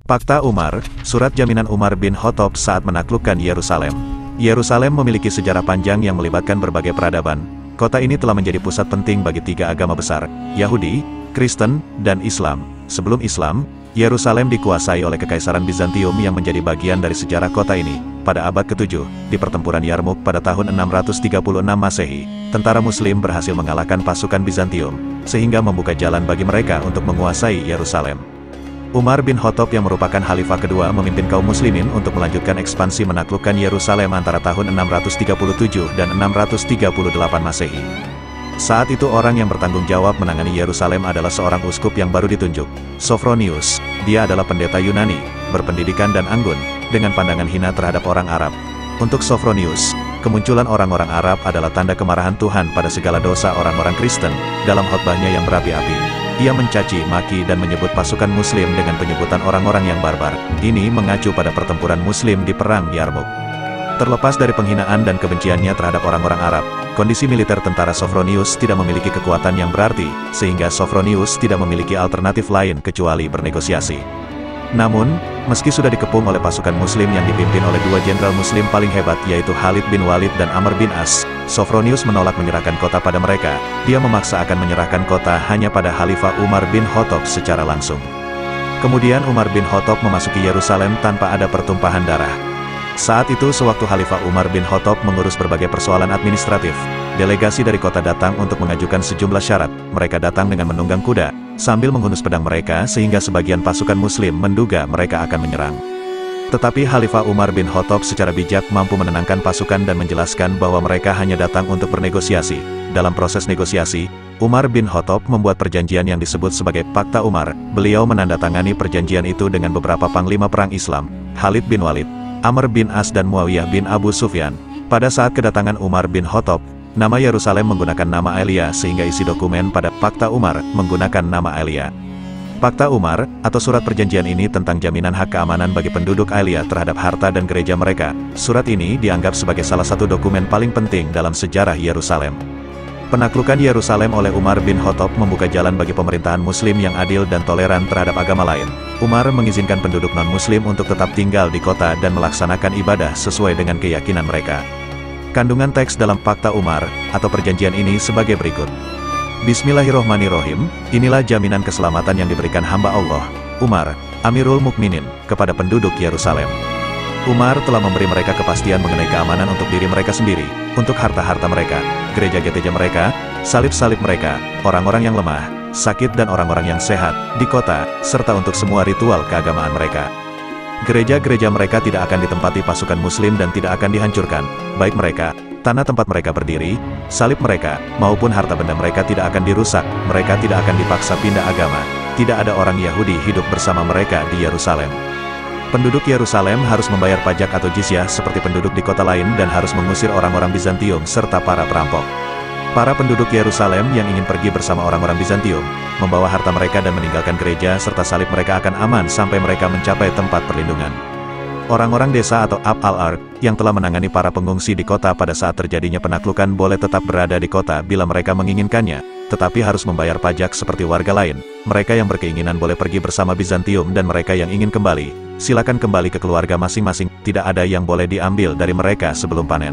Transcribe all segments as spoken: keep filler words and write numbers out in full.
Pakta Umar, surat jaminan Umar bin Khattab saat menaklukkan Yerusalem. Yerusalem memiliki sejarah panjang yang melibatkan berbagai peradaban. Kota ini telah menjadi pusat penting bagi tiga agama besar, Yahudi, Kristen, dan Islam. Sebelum Islam, Yerusalem dikuasai oleh Kekaisaran Bizantium yang menjadi bagian dari sejarah kota ini. Pada abad ketujuh, di pertempuran Yarmuk pada tahun enam ratus tiga puluh enam Masehi, tentara Muslim berhasil mengalahkan pasukan Bizantium, sehingga membuka jalan bagi mereka untuk menguasai Yerusalem. Umar bin Khattab yang merupakan khalifah kedua memimpin kaum muslimin untuk melanjutkan ekspansi menaklukkan Yerusalem antara tahun enam ratus tiga puluh tujuh dan enam ratus tiga puluh delapan Masehi. Saat itu orang yang bertanggung jawab menangani Yerusalem adalah seorang uskup yang baru ditunjuk, Sophronius. Dia adalah pendeta Yunani, berpendidikan dan anggun, dengan pandangan hina terhadap orang Arab. Untuk Sophronius, kemunculan orang-orang Arab adalah tanda kemarahan Tuhan pada segala dosa orang-orang Kristen. Dalam khotbahnya yang berapi-api, ia mencaci maki dan menyebut pasukan Muslim dengan penyebutan orang-orang yang barbar. Ini mengacu pada pertempuran Muslim di Perang Yarmuk. Terlepas dari penghinaan dan kebenciannya terhadap orang-orang Arab, kondisi militer tentara Sophronius tidak memiliki kekuatan yang berarti, sehingga Sophronius tidak memiliki alternatif lain kecuali bernegosiasi. Namun, meski sudah dikepung oleh pasukan Muslim yang dipimpin oleh dua jenderal Muslim paling hebat yaitu Khalid bin Walid dan Amr bin As, Sophronius menolak menyerahkan kota pada mereka. Dia memaksa akan menyerahkan kota hanya pada Khalifah Umar bin Khattab secara langsung. Kemudian Umar bin Khattab memasuki Yerusalem tanpa ada pertumpahan darah. Saat itu sewaktu Khalifah Umar bin Khattab mengurus berbagai persoalan administratif, delegasi dari kota datang untuk mengajukan sejumlah syarat. Mereka datang dengan menunggang kuda, sambil menghunus pedang mereka sehingga sebagian pasukan Muslim menduga mereka akan menyerang. Tetapi Khalifah Umar bin Khattab secara bijak mampu menenangkan pasukan dan menjelaskan bahwa mereka hanya datang untuk bernegosiasi. Dalam proses negosiasi, Umar bin Khattab membuat perjanjian yang disebut sebagai Pakta Umar. Beliau menandatangani perjanjian itu dengan beberapa panglima perang Islam, Khalid bin Walid, Amr bin As dan Muawiyah bin Abu Sufyan. Pada saat kedatangan Umar bin Khattab, nama Yerusalem menggunakan nama Elia sehingga isi dokumen pada Pakta Umar menggunakan nama Elia. Pakta Umar, atau surat perjanjian ini tentang jaminan hak keamanan bagi penduduk Elia terhadap harta dan gereja mereka. Surat ini dianggap sebagai salah satu dokumen paling penting dalam sejarah Yerusalem. Penaklukan Yerusalem oleh Umar bin Khattab membuka jalan bagi pemerintahan Muslim yang adil dan toleran terhadap agama lain. Umar mengizinkan penduduk non-Muslim untuk tetap tinggal di kota dan melaksanakan ibadah sesuai dengan keyakinan mereka. Kandungan teks dalam Pakta Umar, atau perjanjian ini sebagai berikut. Bismillahirrohmanirrohim, inilah jaminan keselamatan yang diberikan hamba Allah, Umar, Amirul Mukminin, kepada penduduk Yerusalem. Umar telah memberi mereka kepastian mengenai keamanan untuk diri mereka sendiri, untuk harta-harta mereka, gereja-gereja mereka, salib-salib mereka, orang-orang yang lemah, sakit dan orang-orang yang sehat, di kota, serta untuk semua ritual keagamaan mereka. Gereja-gereja mereka tidak akan ditempati pasukan Muslim dan tidak akan dihancurkan, baik mereka, tanah tempat mereka berdiri, salib mereka, maupun harta benda mereka tidak akan dirusak, mereka tidak akan dipaksa pindah agama, tidak ada orang Yahudi hidup bersama mereka di Yerusalem. Penduduk Yerusalem harus membayar pajak atau jizyah seperti penduduk di kota lain dan harus mengusir orang-orang Bizantium serta para perampok. Para penduduk Yerusalem yang ingin pergi bersama orang-orang Bizantium, membawa harta mereka dan meninggalkan gereja serta salib mereka akan aman sampai mereka mencapai tempat perlindungan. Orang-orang desa atau Ab al-Ard, yang telah menangani para pengungsi di kota pada saat terjadinya penaklukan boleh tetap berada di kota bila mereka menginginkannya, tetapi harus membayar pajak seperti warga lain. Mereka yang berkeinginan boleh pergi bersama Bizantium dan mereka yang ingin kembali, silakan kembali ke keluarga masing-masing, tidak ada yang boleh diambil dari mereka sebelum panen.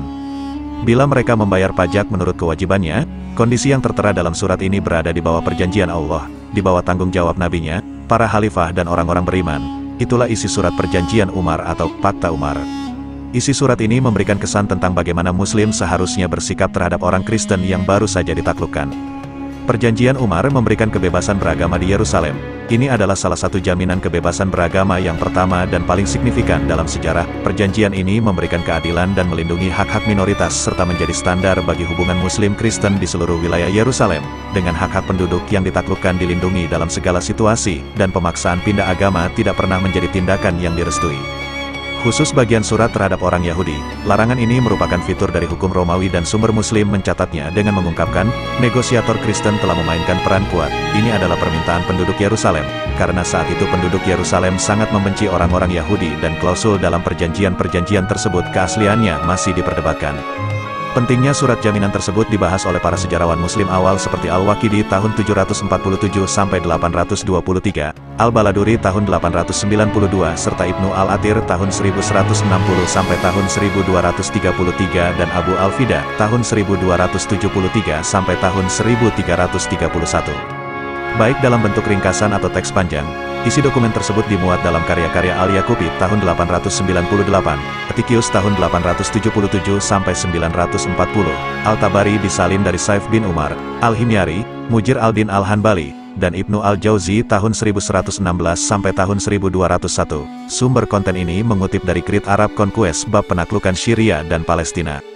Bila mereka membayar pajak menurut kewajibannya, kondisi yang tertera dalam surat ini berada di bawah perjanjian Allah, di bawah tanggung jawab nabinya, para khalifah dan orang-orang beriman. Itulah isi surat perjanjian Umar atau Pakta Umar. Isi surat ini memberikan kesan tentang bagaimana Muslim seharusnya bersikap terhadap orang Kristen yang baru saja ditaklukkan. Perjanjian Umar memberikan kebebasan beragama di Yerusalem. Ini adalah salah satu jaminan kebebasan beragama yang pertama dan paling signifikan dalam sejarah. Perjanjian ini memberikan keadilan dan melindungi hak-hak minoritas serta menjadi standar bagi hubungan Muslim Kristen di seluruh wilayah Yerusalem, dengan hak-hak penduduk yang ditaklukkan dilindungi dalam segala situasi, dan pemaksaan pindah agama tidak pernah menjadi tindakan yang direstui. Khusus bagian surat terhadap orang Yahudi, larangan ini merupakan fitur dari hukum Romawi dan sumber Muslim mencatatnya dengan mengungkapkan, negosiator Kristen telah memainkan peran kuat. Ini adalah permintaan penduduk Yerusalem, karena saat itu penduduk Yerusalem sangat membenci orang-orang Yahudi dan klausul dalam perjanjian-perjanjian tersebut keasliannya masih diperdebatkan. Pentingnya surat jaminan tersebut dibahas oleh para sejarawan muslim awal seperti Al-Waqidi tahun tujuh ratus empat puluh tujuh sampai delapan ratus dua puluh tiga, Al-Baladuri tahun delapan ratus sembilan puluh dua serta Ibnu Al-Athir tahun seribu seratus enam puluh sampai tahun seribu dua ratus tiga puluh tiga dan Abu Al-Fida tahun seribu dua ratus tujuh puluh tiga sampai tahun seribu tiga ratus tiga puluh satu. Baik dalam bentuk ringkasan atau teks panjang, isi dokumen tersebut dimuat dalam karya-karya Al-Yaqubi tahun delapan ratus sembilan puluh delapan, Atikius tahun delapan ratus tujuh puluh tujuh sampai sembilan ratus empat puluh, Al-Tabari disalin dari Saif bin Umar, Al-Himyari, Mujir al-Din al-Hanbali, dan Ibnu al-Jauzi tahun seribu seratus enam belas sampai tahun seribu dua ratus satu. Sumber konten ini mengutip dari Krit Arab Conquest bab penaklukan Syria dan Palestina.